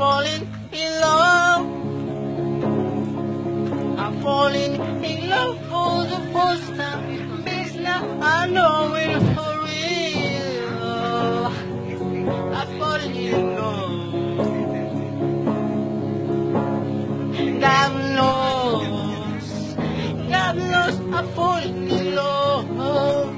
falling in love. I'm falling in love for the first time. Because now I know it for real. I'm falling in love. God knows I'm falling in love.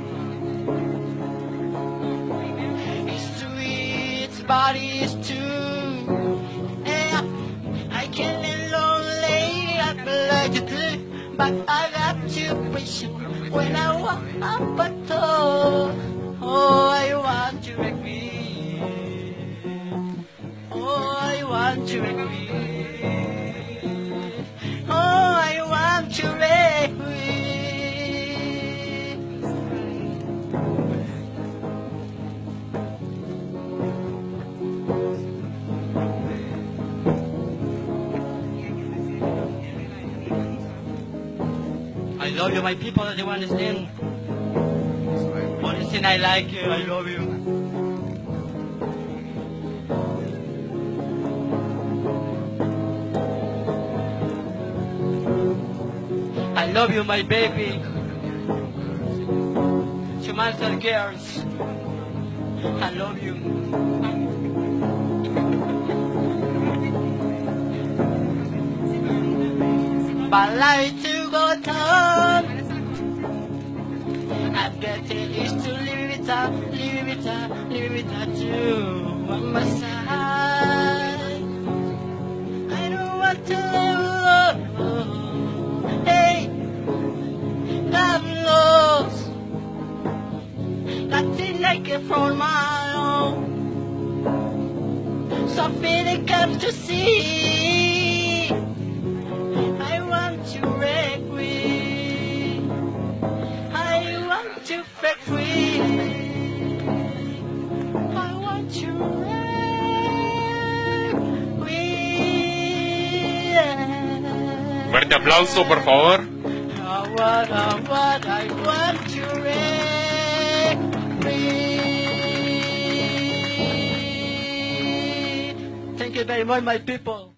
It's sweet, but it's true. Yeah, I can't lonely, I like it too. But I got to wish you when I walk up a door. Oh, I want you with me. Oh, I want you with me. Oh, I want you with me. I love you, my people, that you understand. Understand, I like you, I love you. I love you, my baby. Two months old girls. I love you. But like to go down, I've got to used to live it up too on my side. I don't want to live alone. Hey, love lost, nothing like it from my own. Something it comes to see. To break free. I want you free. Fuerte aplauso, por favor. I want you free. Thank you very much, my people.